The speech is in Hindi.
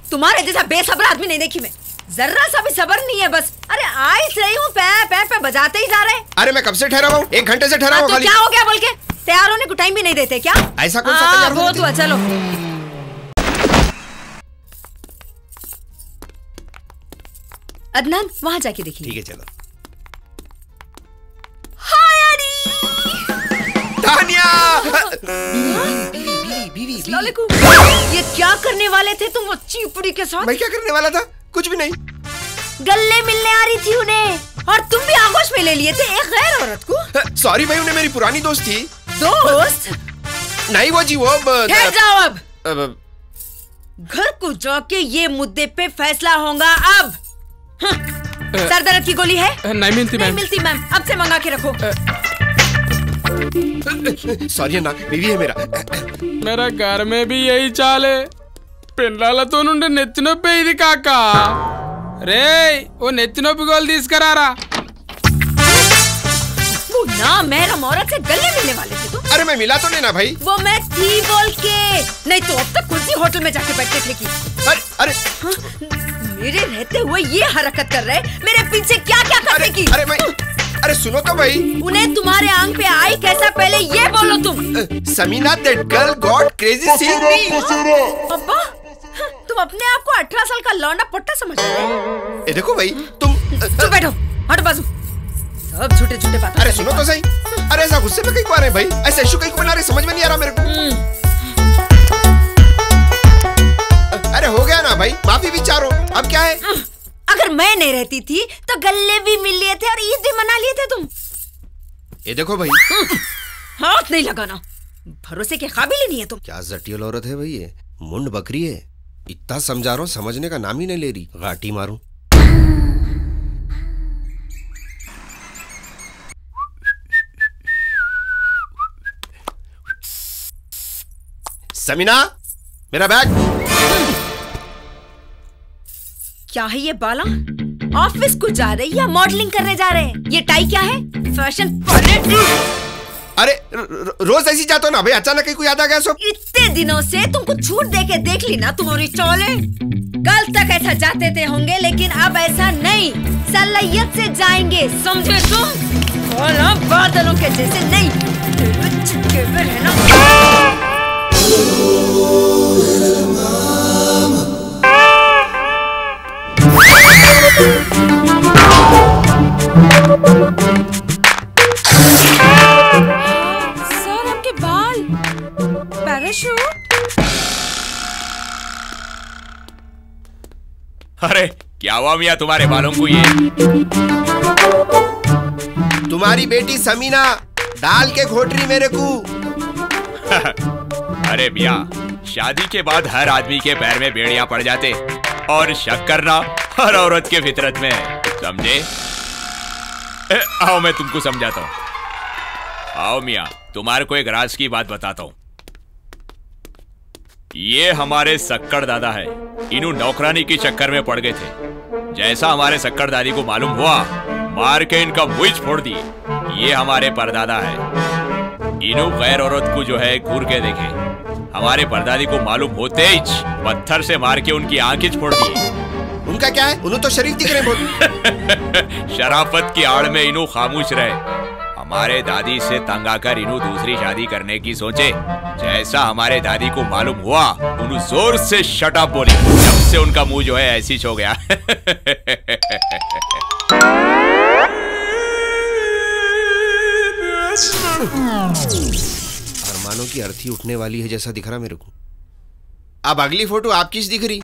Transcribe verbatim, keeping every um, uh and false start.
तुम्हारे जैसा बेसब्र आदमी नहीं देखी मैं। जरा सा भी सब्र नहीं है बस। अरे आई रही हूँ, पै पै पै बजाते ही जा रहे। अरे मैं कब से ठहरा हुआ हूँ, एक घंटे से ठहरा हुआ। तो क्या हो गया बोल के तैयार होने को टाइम भी नहीं देते क्या? ऐसा कौन सा तैयार बहुत हुआ, चलो। अदनान वहाँ जाके देखिए। ठीक है चलो। तानिया! ये क्या करने वाले थे तुम वो चीपड़ी के साथ? मैं क्या करने वाला था? कुछ भी नहीं। गले मिलने आ रही थी उन्हें और तुम भी आगोश में ले लिए थे एक गैर औरत को। सॉरी भाई, उन्हें मेरी पुरानी दोस्त थी। दोस्त? नहीं वो जी वो ठहर जाओ अब। अब घर को जाके ये मुद्दे पे फैसला होगा अब। सर दर्द की गोली है? नहीं मिलती मैम। नहीं मिलती मैम, अब से मंगा के रखो। सॉरी ना, बीवी है मेरा। मेरा घर में भी यही चाल है। पिल्लालतो నుండి నెత్తి నొప్పి ఇది కాక రే ఓ నెత్తి నొప్పి గోల్ తీసుకురారా। वो ना महरम औरत से गले मिलने वाले थे तुम। अरे मैं मिला तो नहीं ना भाई। वो मैं थी बोल के, नहीं तो अब तक कुर्सी होटल में जाके बैठते थे की। अरे अरे हाँ? मेरे रहते हुए ये हरकत कर रहे, मेरे पीछे क्या क्या करने की। अरे मैं अरे सुनो तो भाई। उन्हें तुम्हारे आंग पे आई कैसा पहले ये बोलो तुम। Sameena that girl got crazy seeing me. अब्बा तुम अपने आप को अठारह साल का लौंडा पट्टा समझ रहे हो? ये देखो भाई तुम चुप बैठो, हट बाजू। सब झूठे झूठे बातें। अरे सुनो तो सही। अरे ऐसा गुस्से में कहीं को आ रहे भाई, ऐसे इशू कहीं को बना रहे, समझ में नहीं आ रहा मेरे को। अरे हो गया ना भाई, माफी भी चारो, अब क्या है? अगर मैं नहीं रहती थी तो गले भी मिल लिए थे और ईद भी मना लिए थे तुम। ये देखो भाई, हाथ नहीं लगाना, भरोसे के काबिल ही नहीं है तुम। क्या जटिल औरत है भाई ये, मुंड बकरी है। इतना समझा रहा हूँ, समझने का नाम ही नहीं ले रही। घाटी मारूं। समीना मेरा बैग। क्या है ये बाला? ऑफिस को जा रहे या मॉडलिंग करने जा रहे हैं? ये टाई क्या है? फैशन पॉलिट? अरे र, र, रोज ऐसी जाते हो ना भाई, अचानक कोई याद आ गया सब। इतने दिनों से तुमको छूट दे के देख ली ना तुम्हारी चौले। कल तक ऐसा जाते थे होंगे, लेकिन अब ऐसा नहीं, सलाहियत से जाएंगे, समझे तुम? और अब बादलों के जैसे नहीं, चिपके हुए रहना। सर आपके बाल पैराशूट। अरे क्या हुआ मियां तुम्हारे बालों को? ये तुम्हारी बेटी समीना डाल के घोट रही मेरे को। अरे मियां, शादी के बाद हर आदमी के पैर में बेड़ियां पड़ जाते और शक करना हर औरत के फितरत में है, समझे? ए, आओ मैं तुमको समझाता हूँ। आओ मियां, तुम्हारे को एक राज की बात बताता हूँ। ये हमारे सक्कड़ दादा है, इन्हों नौकरानी के चक्कर में पड़ गए थे। जैसा हमारे सक्कड़ दादी को मालूम हुआ, मार के इनका मुंह फोड़ दिए। ये हमारे परदादा है, इन्हों गैर औरत को जो है घूर के देखे। हमारे परदादी को मालूम होते ही पत्थर से मार के उनकी आंखें फोड़ दिए। उनका क्या है? उन्होंने तो शरीफ दिख रहे बहुत। शराफत की आड़ में इन्हों खामोश रहे। हमारे दादी से तंग आकर इन्हों दूसरी शादी करने की सोचे। जैसा हमारे दादी को मालूम हुआ, उन्होंने जोर से शट अप बोली। जब से उनका मुंह जो है ऐसी हो गया। अरमानों की अर्थी उठने वाली है जैसा दिख रहा मेरे को। अब अगली फोटो आप किस दिख रही?